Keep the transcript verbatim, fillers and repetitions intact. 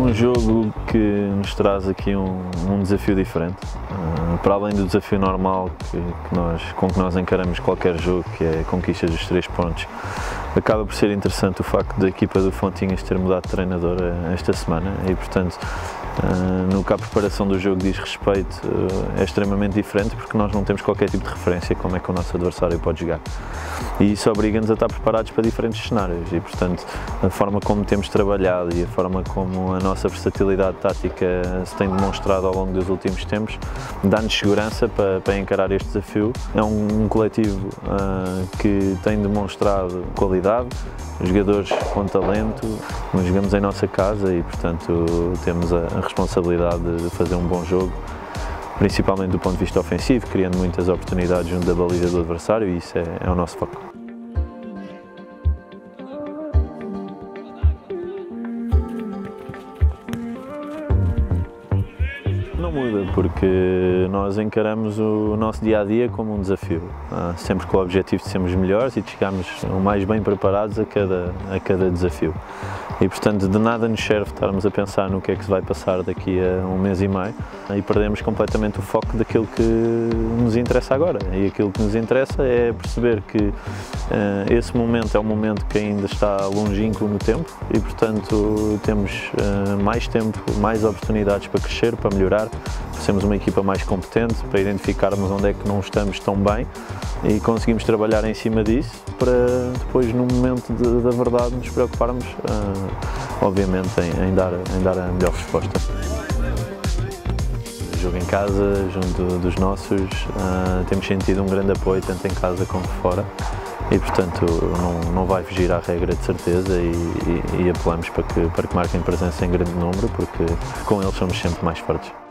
um jogo que nos traz aqui um, um desafio diferente, uh, para além do desafio normal que, que nós, com que nós encaramos qualquer jogo, que é a conquista dos três pontos. Acaba por ser interessante o facto da equipa do Fontinhas ter mudado de treinador esta semana e, portanto, uh, no que a preparação do jogo diz respeito, uh, é extremamente diferente porque nós não temos qualquer tipo de referência como é que o nosso adversário pode jogar. E isso obriga-nos a estar preparados para diferentes cenários e, portanto, a forma como temos trabalhado e a forma como a nossa versatilidade tática se tem demonstrado ao longo dos últimos tempos dá-nos segurança para, para encarar este desafio. É um, um coletivo uh, que tem demonstrado qualidade, jogadores com talento, nós jogamos em nossa casa e, portanto, temos a, a responsabilidade de fazer um bom jogo, principalmente do ponto de vista ofensivo, criando muitas oportunidades junto da baliza do adversário e isso é, é o nosso foco. Não muda, porque nós encaramos o nosso dia-a-dia como um desafio, sempre com o objetivo de sermos melhores e de chegarmos o mais bem preparados a cada, a cada desafio. E, portanto, de nada nos serve estarmos a pensar no que é que se vai passar daqui a um mês e meio e perdemos completamente o foco daquilo que nos interessa agora. E aquilo que nos interessa é perceber que uh, esse momento é um momento que ainda está longínquo no tempo e, portanto, temos uh, mais tempo, mais oportunidades para crescer, para melhorar, para sermos uma equipa mais competente, para identificarmos onde é que não estamos tão bem e conseguimos trabalhar em cima disso para depois, no momento de, da verdade, nos preocuparmos, uh, obviamente, em, em, dar, em dar a melhor resposta. Jogo em casa, junto dos nossos, uh, temos sentido um grande apoio, tanto em casa como fora, e, portanto, não, não vai fugir à regra de certeza e, e, e apelamos para que, para que marquem presença em grande número, porque com eles somos sempre mais fortes.